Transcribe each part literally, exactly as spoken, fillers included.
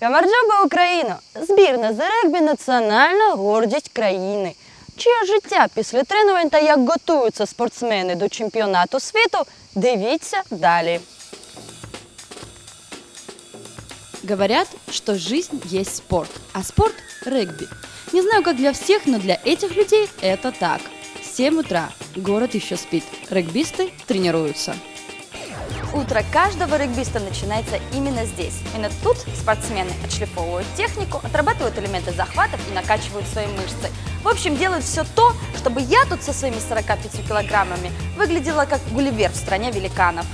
Гамарджоба Україна, збірна з регбі – національна гордість країни. Чиє життя після тренувань та як готуються спортсмени до чемпіонату світу, дивіться далі. Говорят, что жизнь есть спорт, а спорт – регби. Не знаю, как для всех, но для этих людей это так. семь утра, город еще спит, регбисты тренируются. Утро каждого регбиста начинается именно здесь. Именно тут спортсмены отшлифовывают технику, отрабатывают элементы захватов и накачивают свои мышцы. В общем, делают все то, чтобы я тут со своими сорока пятью килограммами выглядела как Гулливер в стране великанов.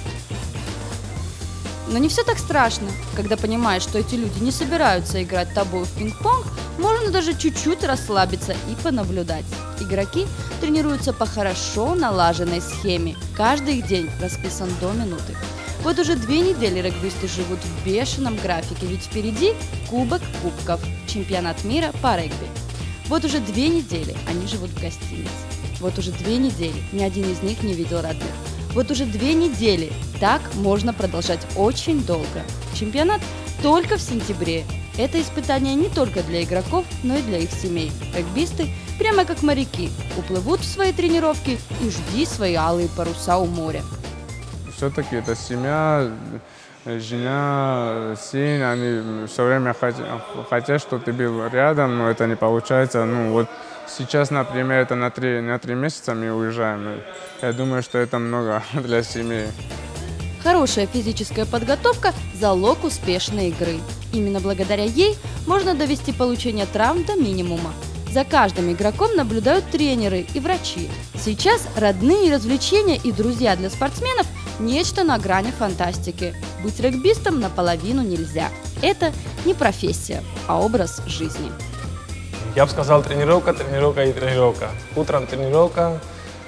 Но не все так страшно. Когда понимаешь, что эти люди не собираются играть тобой в пинг-понг, можно даже чуть-чуть расслабиться и понаблюдать. Игроки тренируются по хорошо налаженной схеме. Каждый их день расписан до минуты. Вот уже две недели регбисты живут в бешеном графике, ведь впереди Кубок Кубков, чемпионат мира по регби. Вот уже две недели они живут в гостинице. Вот уже две недели ни один из них не видел родных. Вот уже две недели так можно продолжать очень долго. Чемпионат только в сентябре. Это испытание не только для игроков, но и для их семей. Регбисты, прямо как моряки, уплывут в свои тренировки и жди свои алые паруса у моря. Все-таки это семья, жена, сын, они все время хотят, хотят, чтобы ты был рядом, но это не получается. Ну, вот сейчас, например, это на три, на три месяца мы уезжаем. Я думаю, что это много для семьи. Хорошая физическая подготовка – залог успешной игры. Именно благодаря ей можно довести получение травм до минимума. За каждым игроком наблюдают тренеры и врачи. Сейчас родные развлечения и друзья для спортсменов – нечто на грани фантастики. Быть регбистом наполовину нельзя. Это не профессия, а образ жизни. Я бы сказал, тренировка, тренировка и тренировка. Утром тренировка,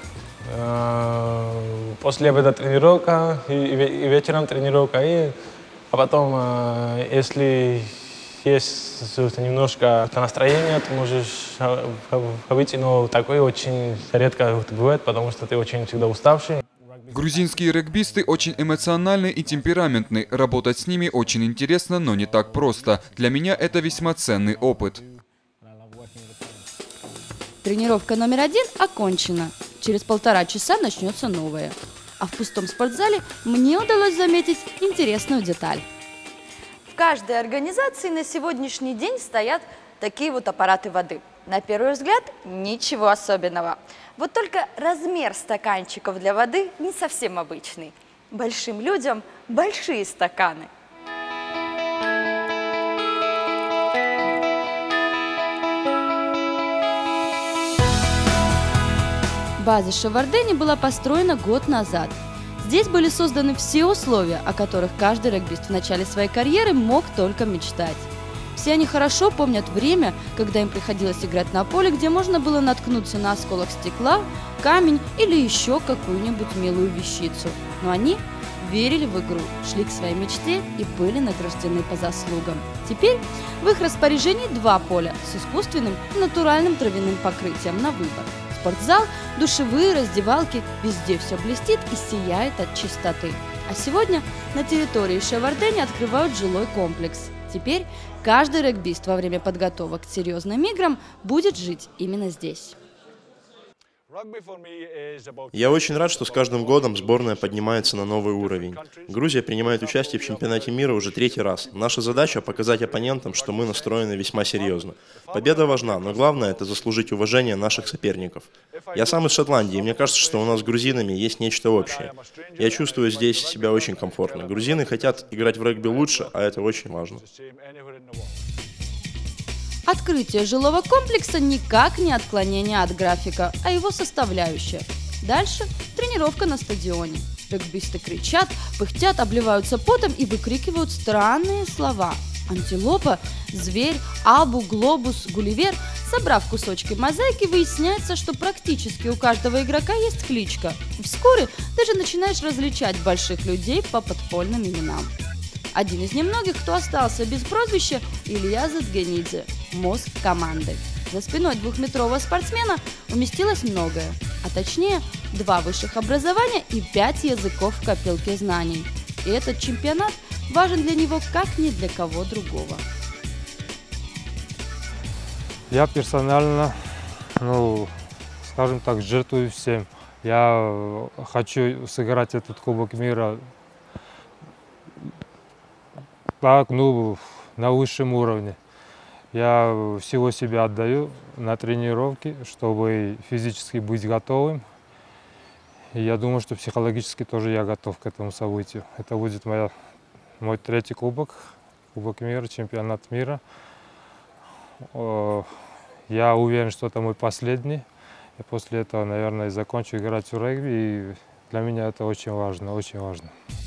э, после обеда тренировка и, и вечером тренировка. И, а потом, э, если есть немножко настроения, ты можешь выйти, но такое очень редко бывает, потому что ты очень всегда уставший. Грузинские регбисты очень эмоциональны и темпераментны. Работать с ними очень интересно, но не так просто. Для меня это весьма ценный опыт. Тренировка номер один окончена. Через полтора часа начнется новая. А в пустом спортзале мне удалось заметить интересную деталь. В каждой организации на сегодняшний день стоят такие вот аппараты воды. На первый взгляд ничего особенного. Вот только размер стаканчиков для воды не совсем обычный. Большим людям большие стаканы. База Шевардени была построена год назад. Здесь были созданы все условия, о которых каждый регбист в начале своей карьеры мог только мечтать. Все они хорошо помнят время, когда им приходилось играть на поле, где можно было наткнуться на осколок стекла, камень или еще какую-нибудь милую вещицу. Но они верили в игру, шли к своей мечте и были награждены по заслугам. Теперь в их распоряжении два поля с искусственным и натуральным травяным покрытием на выбор. Спортзал, душевые, раздевалки – везде все блестит и сияет от чистоты. А сегодня на территории Шевардени открывают жилой комплекс. Теперь каждый регбист во время подготовок к серьезным играм будет жить именно здесь. Я очень рад, что с каждым годом сборная поднимается на новый уровень. Грузия принимает участие в чемпионате мира уже третий раз. Наша задача – показать оппонентам, что мы настроены весьма серьезно. Победа важна, но главное – это заслужить уважение наших соперников. Я сам из Шотландии, и мне кажется, что у нас с грузинами есть нечто общее. Я чувствую здесь себя очень комфортно. Грузины хотят играть в регби лучше, а это очень важно. Открытие жилого комплекса никак не отклонение от графика, а его составляющая. Дальше тренировка на стадионе. Регбисты кричат, пыхтят, обливаются потом и выкрикивают странные слова. Антилопа, зверь, абу, глобус, гулливер. Собрав кусочки мозаики, выясняется, что практически у каждого игрока есть кличка. И вскоре даже начинаешь различать больших людей по подпольным именам. Один из немногих, кто остался без прозвища, Илья Задгенидзе, мозг команды. За спиной двухметрового спортсмена уместилось многое, а точнее два высших образования и пять языков в копилке знаний. И этот чемпионат важен для него как ни для кого другого. Я персонально, ну, скажем так, жертвую всем. Я хочу сыграть этот Кубок мира так, ну, на высшем уровне. Я всего себя отдаю на тренировки, чтобы физически быть готовым. И я думаю, что психологически тоже я готов к этому событию. Это будет моя, мой третий кубок, Кубок мира, чемпионат мира. Я уверен, что это мой последний. И после этого, наверное, закончу играть в регби. И для меня это очень важно, очень важно.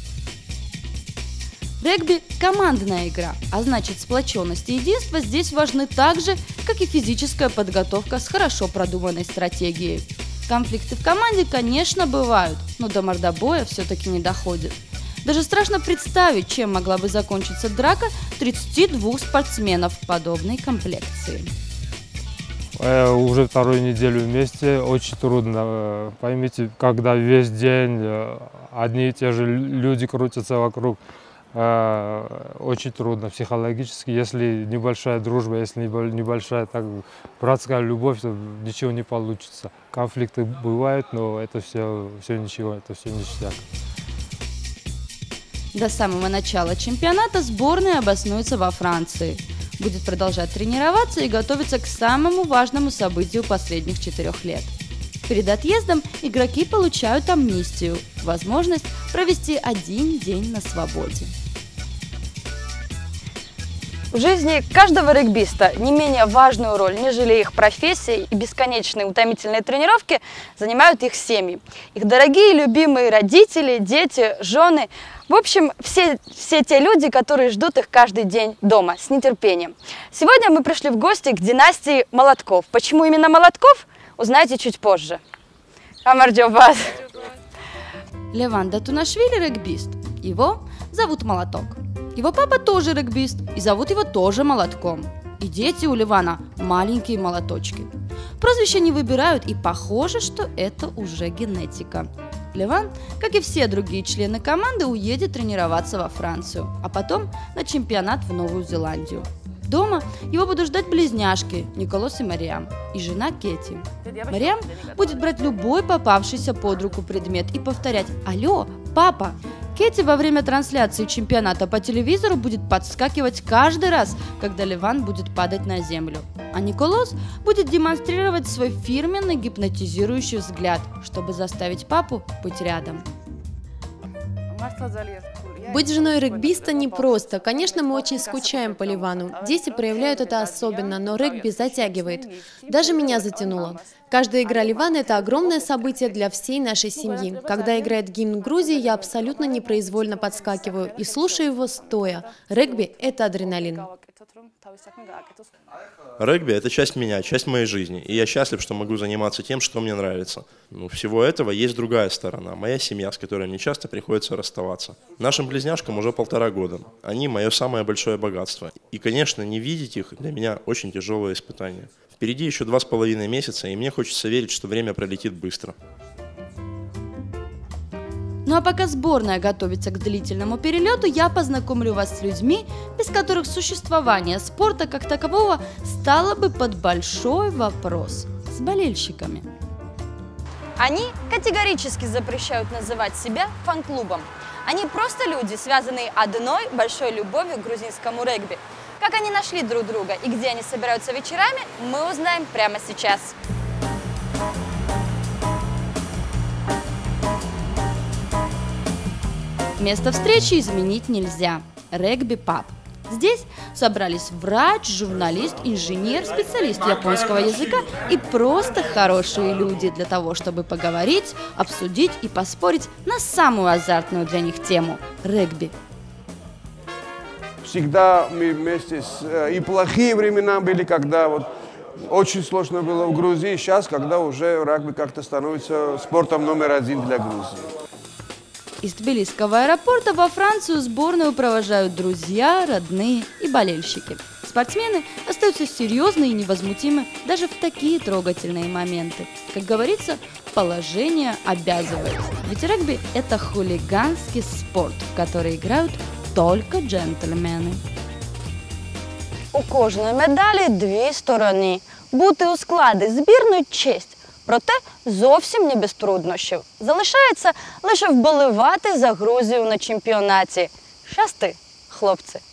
Регби – командная игра, а значит, сплоченность и единство здесь важны так же, как и физическая подготовка с хорошо продуманной стратегией. Конфликты в команде, конечно, бывают, но до мордобоя все-таки не доходит. Даже страшно представить, чем могла бы закончиться драка тридцати двух спортсменов подобной комплекции. Уже вторую неделю вместе, очень трудно. Поймите, когда весь день одни и те же люди крутятся вокруг, очень трудно психологически. Если небольшая дружба, если небольшая так, братская любовь, то ничего не получится. Конфликты бывают, но это все, все ничего, это все ништяк. До самого начала чемпионата сборная обоснуется во Франции. Будет продолжать тренироваться и готовиться к самому важному событию последних четырех лет. Перед отъездом игроки получают амнистию – возможность провести один день на свободе. В жизни каждого регбиста не менее важную роль, нежели их профессия и бесконечные утомительные тренировки, занимают их семьи. Их дорогие, любимые родители, дети, жены. В общем, все, все те люди, которые ждут их каждый день дома с нетерпением. Сегодня мы пришли в гости к династии Молотков. Почему именно Молотков, узнаете чуть позже. Амардёбас. Леван Датунашвили – регбист. Его зовут Молоток. Его папа тоже регбист, и зовут его тоже Молотком. И дети у Левана маленькие молоточки. Прозвища не выбирают, и похоже, что это уже генетика. Леван, как и все другие члены команды, уедет тренироваться во Францию, а потом на чемпионат в Новую Зеландию. Дома его будут ждать близняшки Николас и Мариам, и жена Кетти. Мариам будет брать любой попавшийся под руку предмет и повторять «Алло, папа!». Кетти во время трансляции чемпионата по телевизору будет подскакивать каждый раз, когда Леван будет падать на землю. А Николас будет демонстрировать свой фирменный гипнотизирующий взгляд, чтобы заставить папу быть рядом. Быть женой регбиста непросто. Конечно, мы очень скучаем по Ливану. Дети проявляют это особенно, но регби затягивает. Даже меня затянуло. Каждая игра Ливана – это огромное событие для всей нашей семьи. Когда играет гимн Грузии, я абсолютно непроизвольно подскакиваю и слушаю его стоя. Регби – это адреналин. Регби – это часть меня, часть моей жизни, и я счастлив, что могу заниматься тем, что мне нравится. Но у всего этого есть другая сторона – моя семья, с которой мне часто приходится расставаться. Нашим близняшкам уже полтора года. Они – мое самое большое богатство. И, конечно, не видеть их для меня очень тяжелое испытание. Впереди еще два с половиной месяца, и мне хочется верить, что время пролетит быстро. Ну а пока сборная готовится к длительному перелету, я познакомлю вас с людьми, без которых существование спорта как такового стало бы под большой вопрос – с болельщиками. Они категорически запрещают называть себя фан-клубом. Они просто люди, связанные одной большой любовью к грузинскому регби. Как они нашли друг друга и где они собираются вечерами, мы узнаем прямо сейчас. Место встречи изменить нельзя – регби-паб. Здесь собрались врач, журналист, инженер, специалист японского языка и просто хорошие люди для того, чтобы поговорить, обсудить и поспорить на самую азартную для них тему – регби. Всегда мы вместе с... И плохие времена были, когда вот очень сложно было в Грузии. Сейчас, когда уже регби как-то становится спортом номер один для Грузии. Из Тбилисского аэропорта во Францию сборную провожают друзья, родные и болельщики. Спортсмены остаются серьезны и невозмутимы даже в такие трогательные моменты. Как говорится, положение обязывает. Ведь регби – это хулиганский спорт, в который играют только джентльмены. У кожної медалі дві сторони. Бути у складі збірної – честь. Проте зовсім не без труднощів. Залишається лише вболівати за Грузію на чемпіонаті. Щасти, хлопці!